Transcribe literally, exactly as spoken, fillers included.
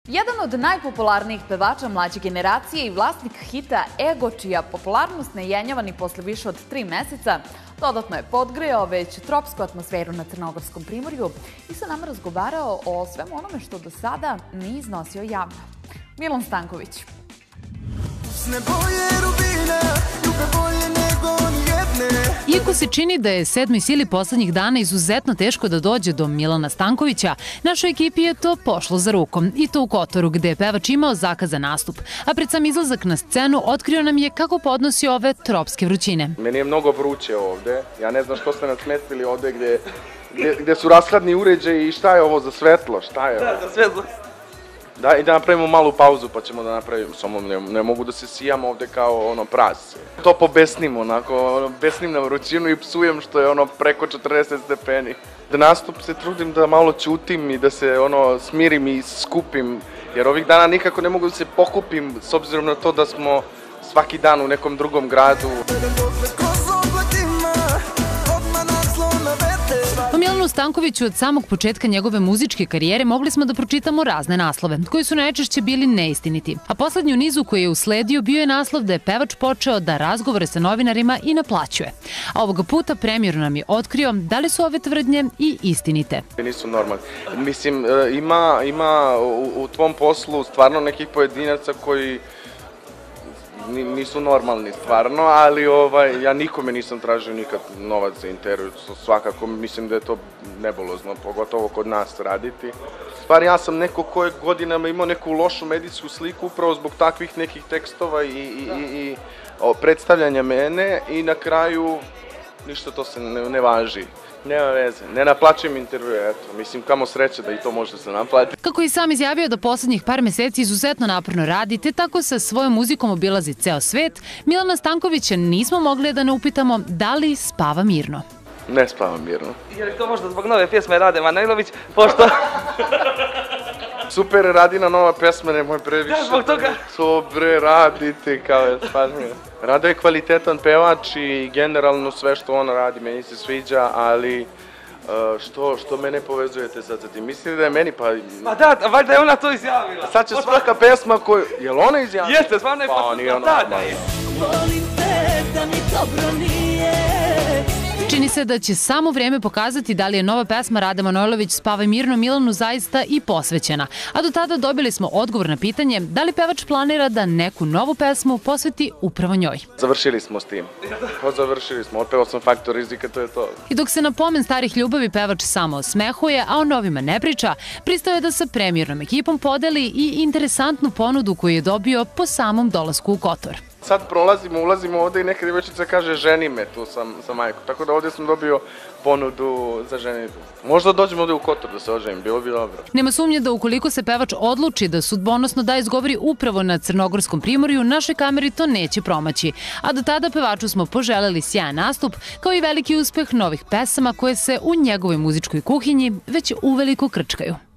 Jedan od najpopularnijih pevača mlađe generacije i vlasnik hita Ego, čija popularnost ne jenjava ni posle više od tri meseca, dodatno je podgrejao već tropsku atmosferu na Crnogorskom primorju i sa nama razgovarao o svemu onome što do sada nije iznosio javno. Milan Stanković. Iako se čini da je sedmoj sili poslednjih dana izuzetno teško da dođe do Milana Stankovića, našoj ekipi je to pošlo za rukom. I to u Kotoru, gde je pevač imao zakazan nastup. A pred sam izlazak na scenu otkrio nam je kako podnosi ove tropske vrućine. Meni je mnogo vruće ovde. Ja ne znam što ste nas smestili ovde gde, gde, gde su rashladni uređaji i šta je ovo za svetlo, šta je ovo? Da, za svetlo. Da, i da napravimo malu pauzu pa ćemo da napravimo, samo ne, ne mogu da se sijam ovde kao ono prase. To pobesnim onako, ono, besnim na vrućinu i psujem što je ono preko četrdeset stepeni. Da nastup se trudim da malo ćutim i da se ono smirim i skupim, jer ovih dana nikako ne mogu da se pokupim s obzirom na to da smo svaki dan u nekom drugom gradu. O Milanu Stankoviću od samog početka njegove muzičke karijere mogli smo da pročitamo razne naslove, koji su najčešće bili neistiniti. A poslednji u nizu koji je usledio bio je naslov da je pevač počeo da razgovore sa novinarima i naplaćuje. A ovoga puta premijer nam je otkrio da li su ove tvrdnje i istinite. Nisu normalni. Mislim, ima, ima u, u tvom poslu stvarno nekih pojedinaca koji nisu normalni stvarno, ali ovaj, ja nikome nisam tražio nikad novac za intervju, svakako mislim da je to nebolozno, pogotovo kod nas raditi. Stvar, ja sam neko ko je godinama imao neku lošu medijsku sliku upravo zbog takvih nekih tekstova i, i, i, i o, predstavljanja mene i na kraju ništa to se ne, ne važi. Nema veze, ne naplaćujem intervju, eto, mislim kamo sreće da i to može da se naplati. Kako je sam izjavio da poslednjih par meseci izuzetno naporno radi, te tako sa svojom muzikom obilazi ceo svet, Milana Stankovića nismo mogli da ne upitamo da li spava mirno. Ne spava mirno. Je li to možda zbog nove pjesme Rade Manojlović, pošto... Super, radi na nova pesma, nemoj previše. Da, zbog toga. To bre, radite, kao je stvarno. Rada je kvalitetan pevač i generalno sve što on radi meni se sviđa, ali što, što mene povezujete sad sa tim? Mislite da je meni pa... Pa da, valjda je ona to izjavila. Sad će svaka pesma koju... Je li ona izjavila? Jeste, stvarno je pa... nije ona. Da, da je. Čini se da će samo vreme pokazati da li je nova pesma Rade Manojlović Spavaj mirno Milanu zaista i posvećena. A do tada dobili smo odgovor na pitanje da li pevač planira da neku novu pesmu posveti upravo njoj. Završili smo s tim. Pa završili smo, otpevao sam Faktor rizika, to je to. I dok se na pomen starih ljubavi pevač samo osmehuje, a o novima ne priča, pristao je da sa premijernom ekipom podeli i interesantnu ponudu koju je dobio po samom dolasku u Kotor. Sad prolazimo, ulazimo ovde i neka djevojčica kaže ženi me tu sa, sa majkom. Tako da ovde sam dobio ponudu za ženitbu. Možda dođemo ovde u Kotor da se oženim, bilo bi dobro. Nema sumnje da ukoliko se pevač odluči da sudbonosno da izgovori upravo na Crnogorskom primorju, našoj kameri to neće promaći. A do tada pevaču smo poželeli sjajan nastup, kao i veliki uspeh novih pesama koje se u njegovoj muzičkoj kuhinji već uveliko krčkaju.